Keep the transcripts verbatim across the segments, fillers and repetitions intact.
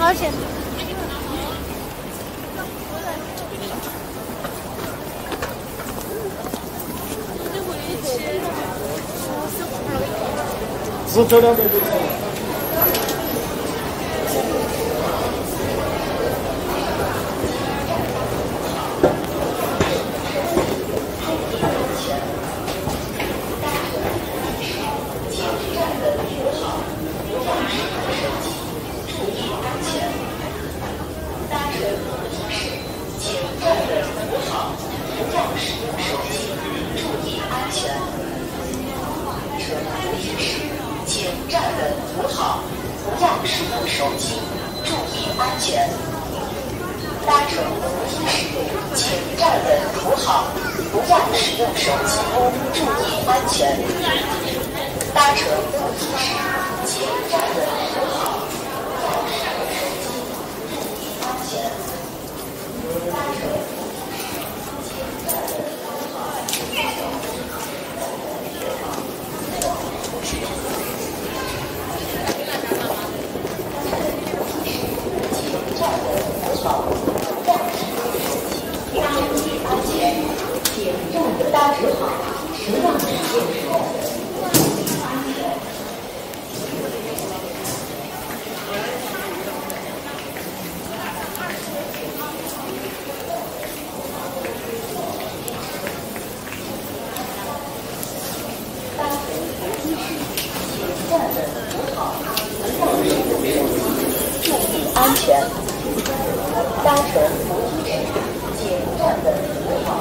保险。 是这两个。 安全，搭乘扶梯时请站稳扶好。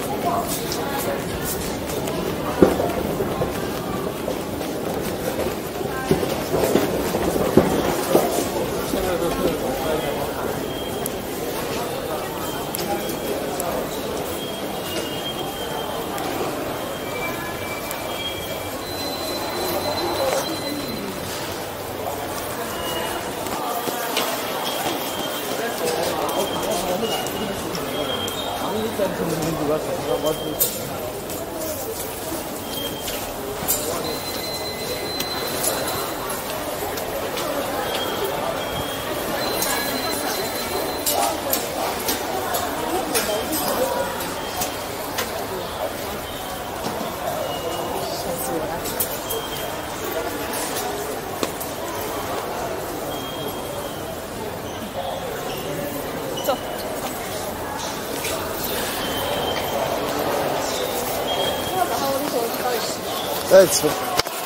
再吃，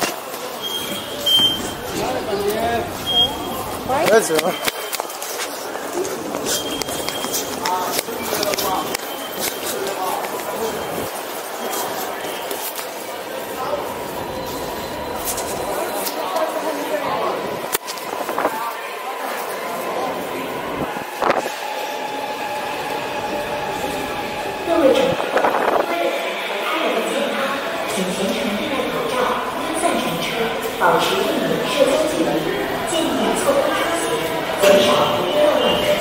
再吃。 各位乘客，为了他人的健康，请全程佩戴口罩，分散乘车，保持一米社交距离，建议错开出行，减少不必要外出。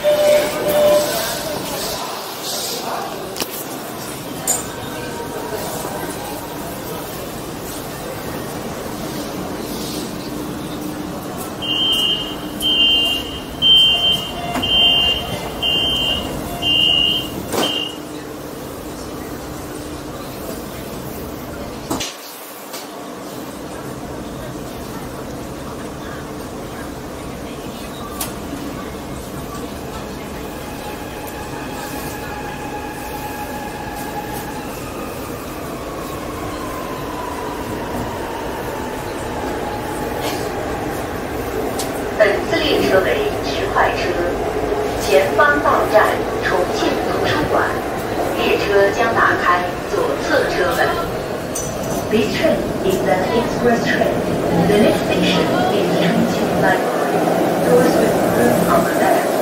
本次列车为直快车，前方到站重庆图书馆，列车将打开左侧车门。This train is an express train. The next station is Chongqing Library. Doors will open on the left.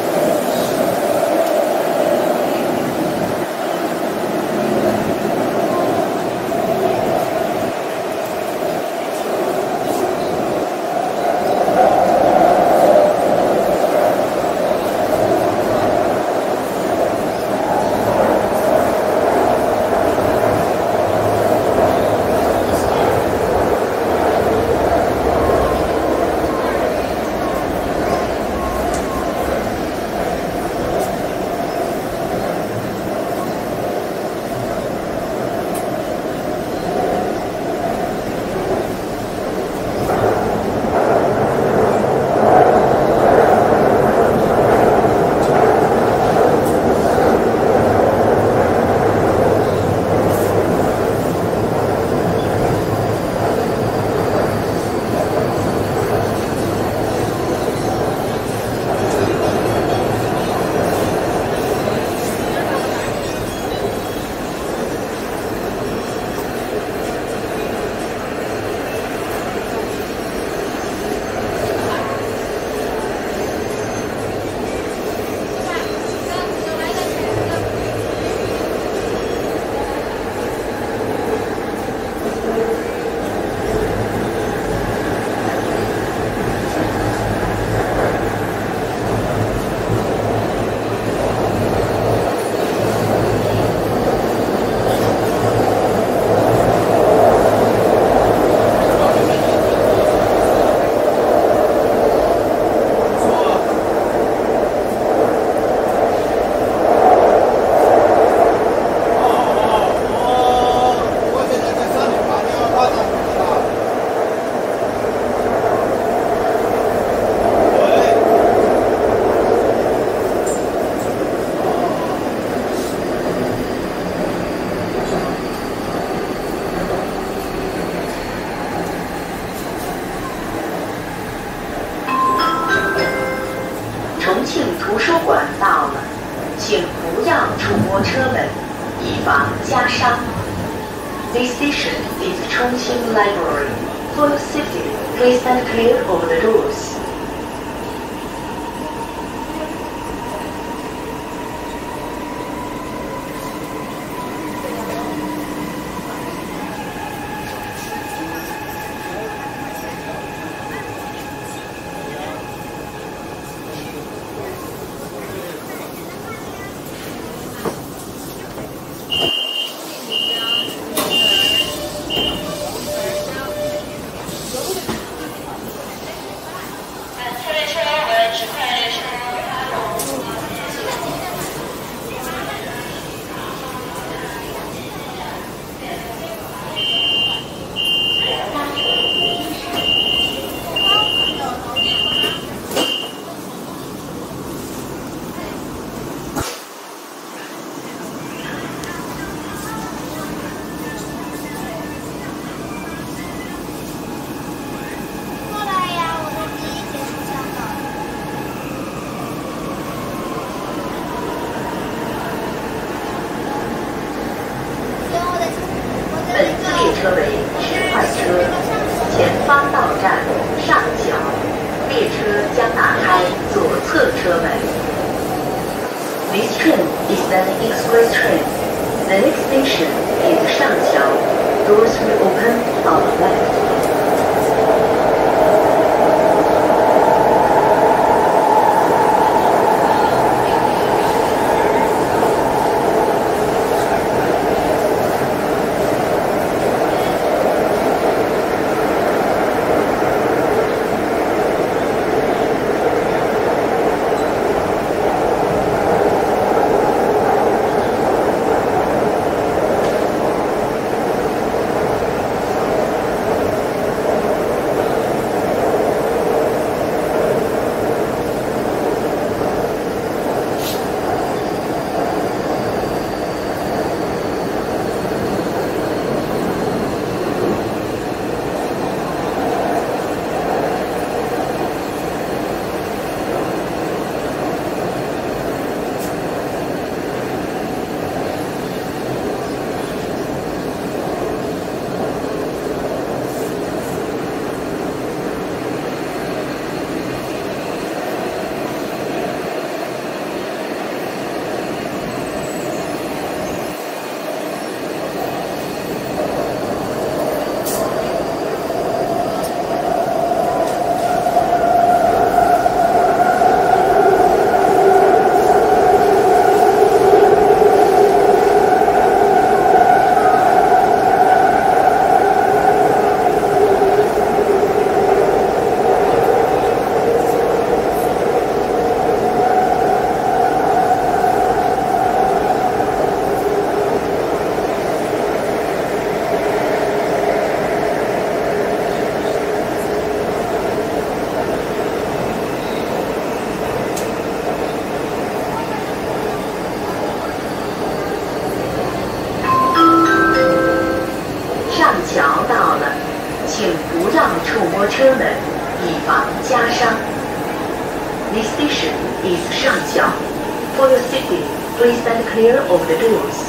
各家商。This station is Chongqing Library. For your safety, please stand clear of the doors. 车为直快车，前方到站上桥，列车将打开左侧车门。This train is an express train. The next station is 上桥. Doors will open on the left. 桥到了，请不让触摸车门，以防夹伤。This station is 上桥. For your safety, please stand clear of the doors.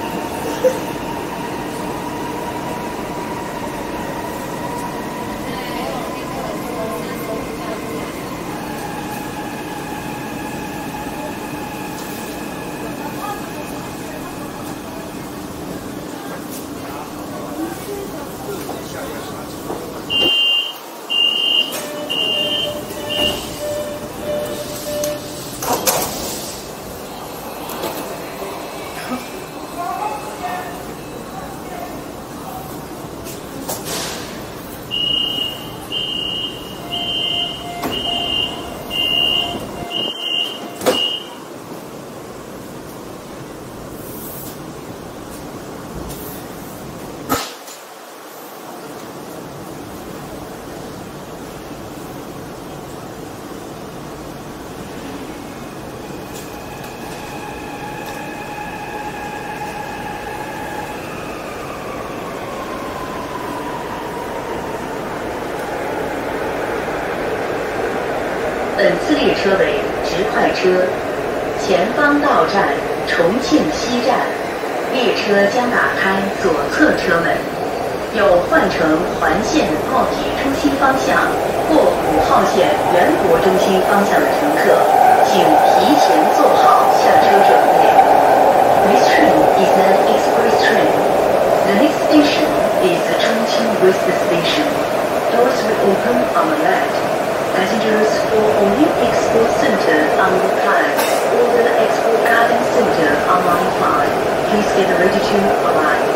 本次列车为直快车，前方到站重庆西站， 列车将打开左侧车门。有换乘环线奥体中心方向或五号线原国中心方向的乘客，请提前做好下车准备。This train is an express train. The next station is Chongqing West Station. Doors will open on the left. Passengers for Olympic Sports Center on the plan or the Expo Garden Center on line five, please get ready to arrive.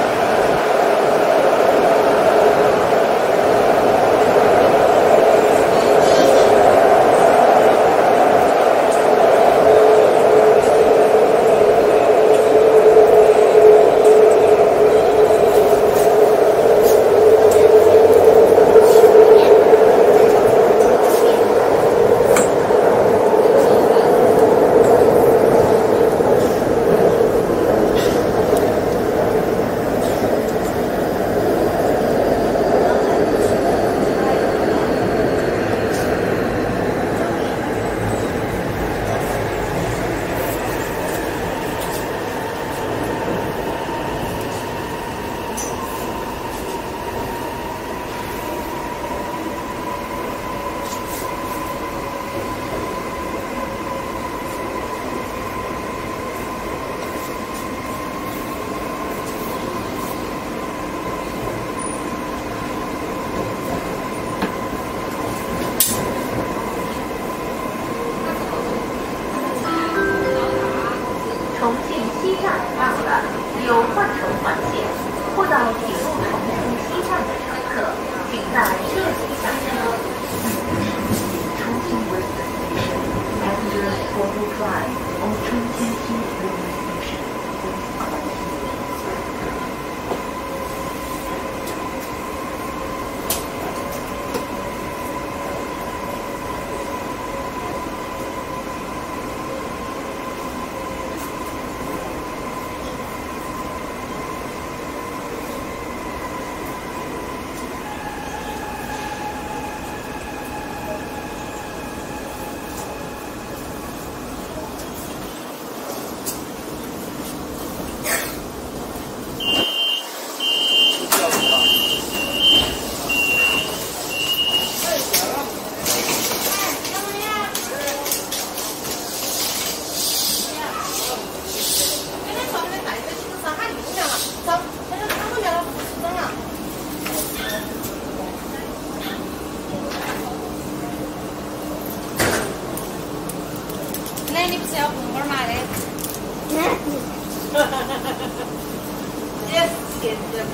有换乘环线或到铁路重庆西站的乘客，请在这里下车。Chongqing West Station, passengers for who drive on Chongqing Railway Station, please continue. 那你不是要红包吗？嘞？也是的。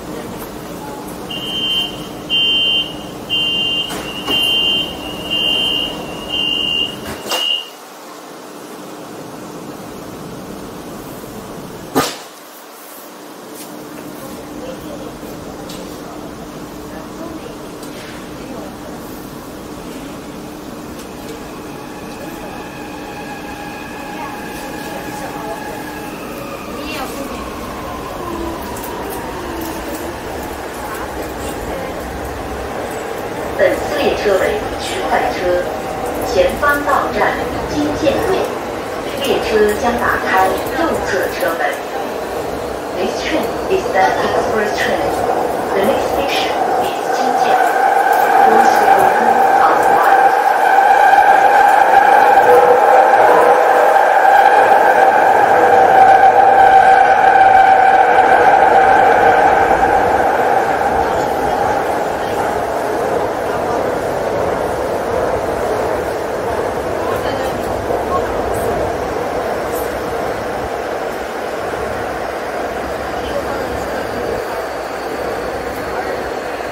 本次列车为区快车，前方到站金建路，列车将打开右侧车门。This train is an express train. The next station is 金建路。Doors will open on the right. 哎，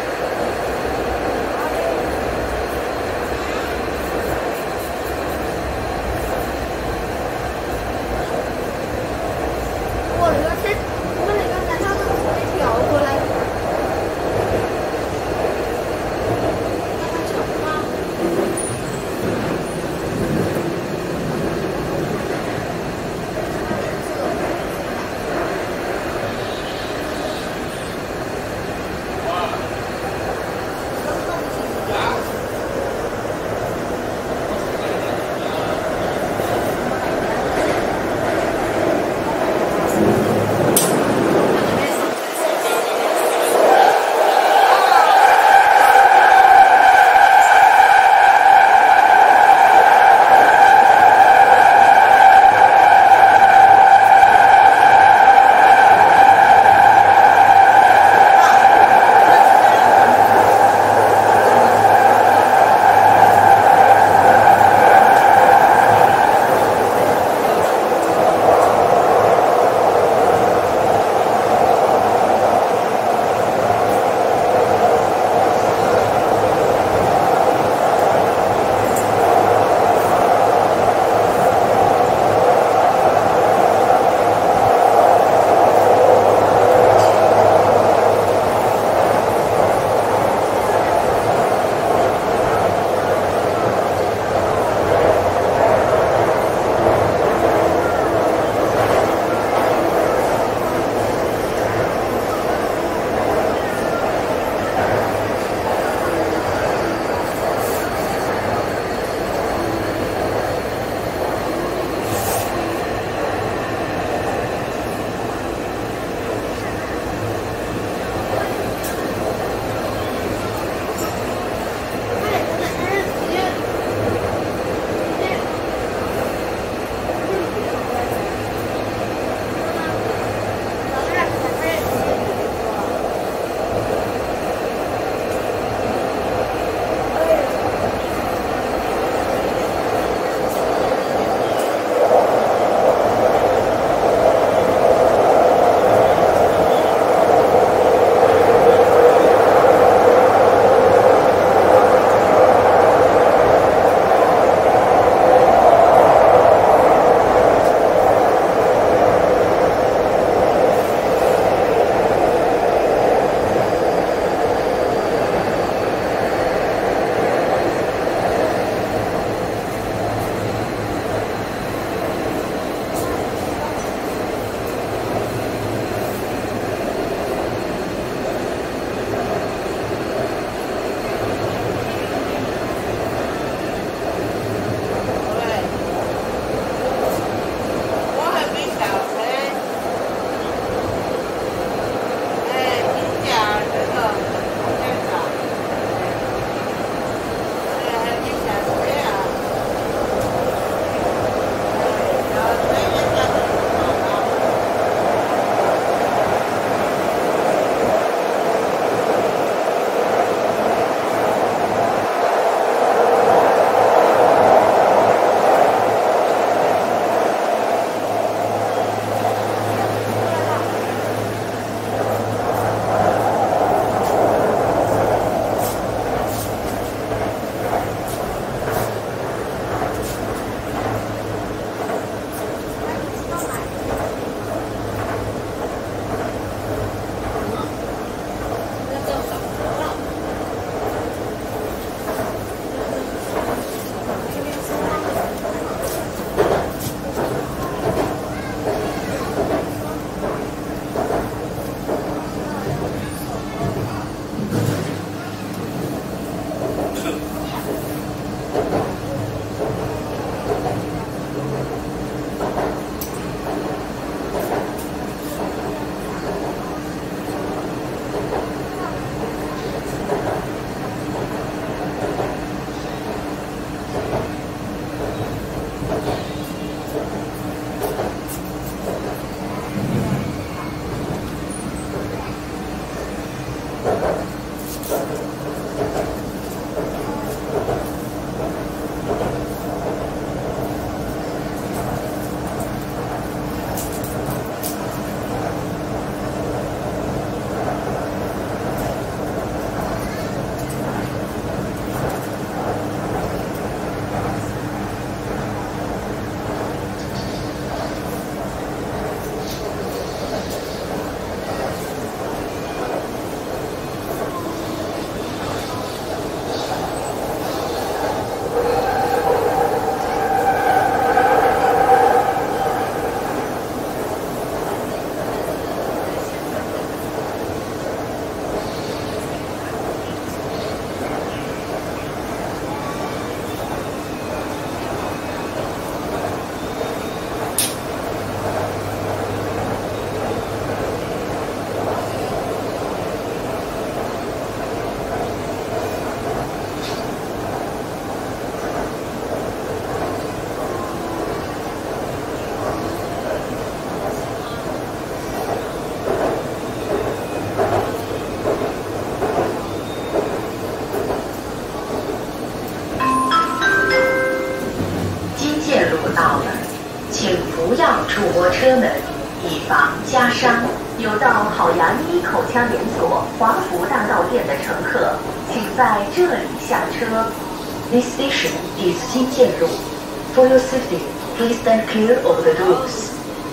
烤羊一口腔连锁华福大道店的乘客，请在这里下车。This station is 新建路。For your safety, please stand clear of the doors.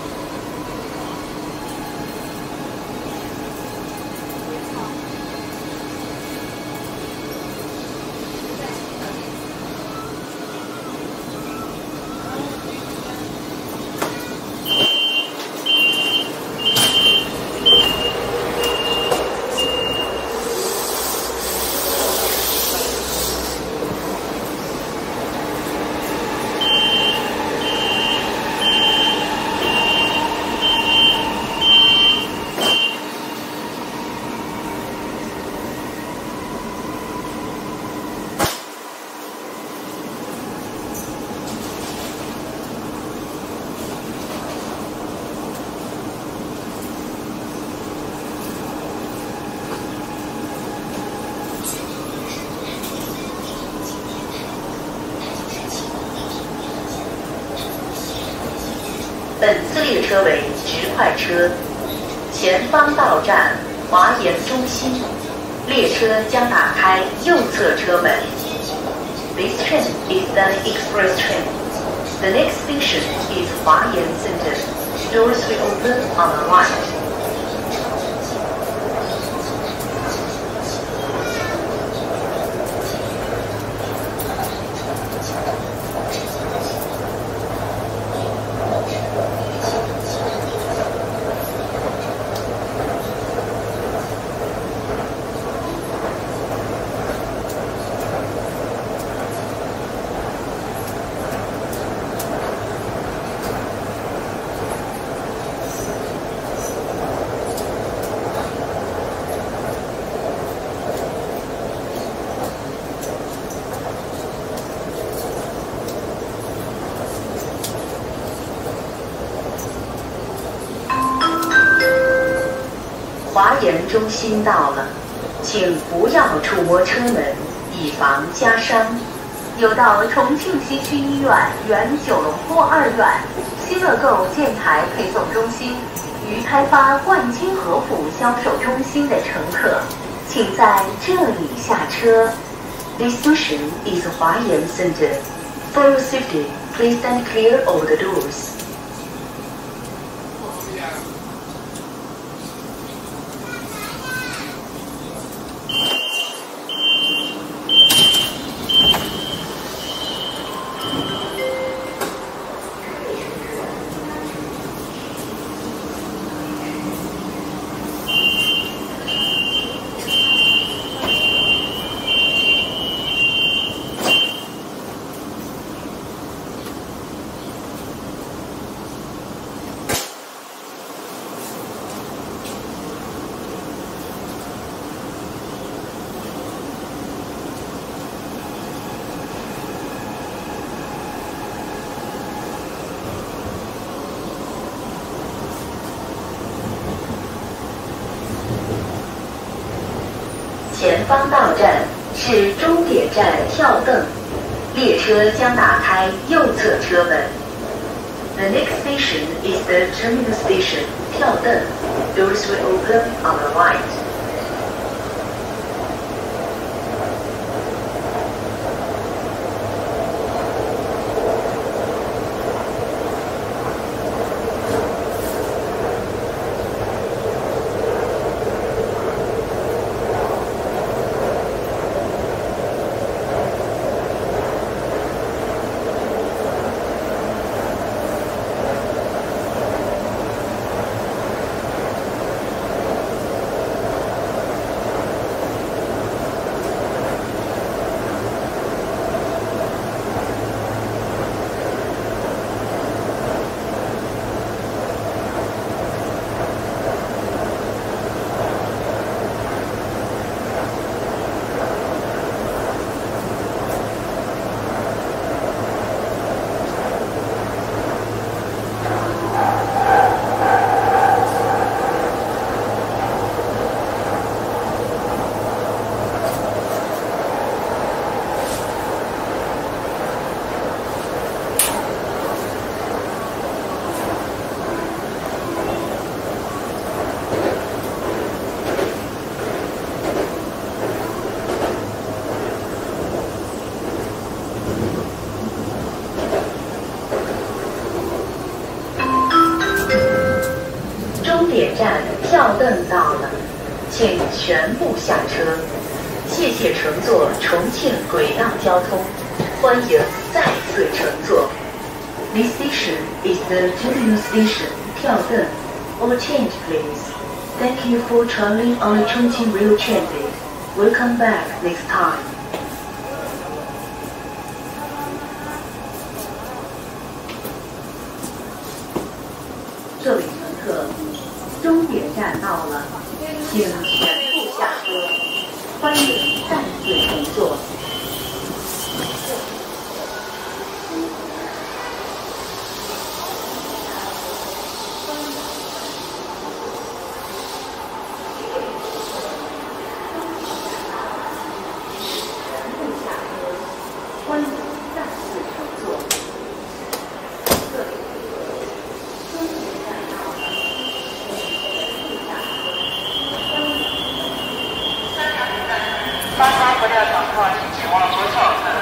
本次列车为直快车，前方到站华研中心，列车将打开右侧车门。This train is an express train. The next station is Huayan Center. Doors will open on the right. 华研中心到了，请不要触摸车门，以防夹伤。有到重庆西区医院原九龙坡二院新乐购建材配送中心与开发冠军和府销售中心的乘客，请在这里下车。This station is Huayan Center. For your safety, please stand clear of the doors. 前方到站是终点站跳凳，列车将打开右侧车门。The next station is the terminal station, 跳凳。Doors will open on the right. 更到了，请全部下车。谢谢乘坐重庆轨道交通，欢迎再次乘坐。This station is the Chengdu station. 跳凳 or change, please. Thank you for traveling on the Chongqing Rail Transit. Welcome back next time. 这位乘客，终点站到了，请全部下车，欢迎再次乘坐。欢迎再次乘坐。这里，终点站到了，请全部下车。 八方不料转换，请前往左侧。